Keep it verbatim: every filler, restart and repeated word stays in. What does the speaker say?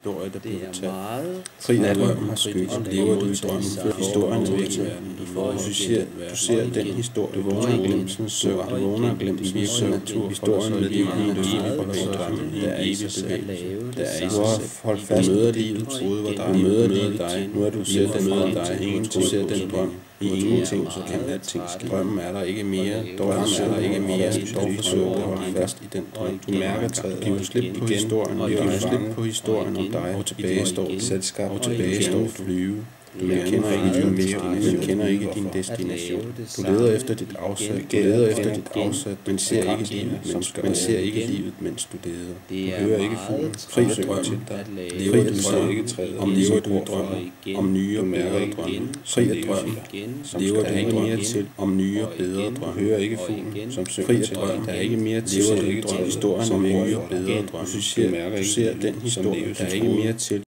Historie, der bliver fortalt. Fri Fri af af drømmen har skødt, lever du i drømmen, for historien er væk. Du ser, du ser den historie, du vågner i glemsens søvn, du vågner i glemsens søvn, historien med din evige drømme, der er i sig selv, der er i sig selv. Hold fast, du møder livet, troede var dig, du møder livet dig, nu er du ser den drøm, dig, ingen du ser den drøm. I ingenting, så kan alting ske. Drømmen er der ikke mere, drømmen er der ikke mere, dog forsøger du at holde fast i den drøm. Du mærker træet, giver slip på historien, og giver slip på historien om dig, og tilbage står selskab, og tilbage står flyve. Du kender ikke din destination, du kender ikke din destination. Du leder efter dit afsæt, du leder efter dit afsæt, men ser ikke livet, mens man ser ikke livet, mens du leder. Du hører ikke fuglen, fri af drømmen, lever du ser ikke træet, om lever du i drømmen, om nye og bedre drømme, fri af drømmen, lever du ikke mere til, om nye og bedre drømme, hører ikke fuglen, som synger til, der er ikke mere til, lever du ikke til historien om nye og bedre drømme, du ser den historie, der er ikke mere til.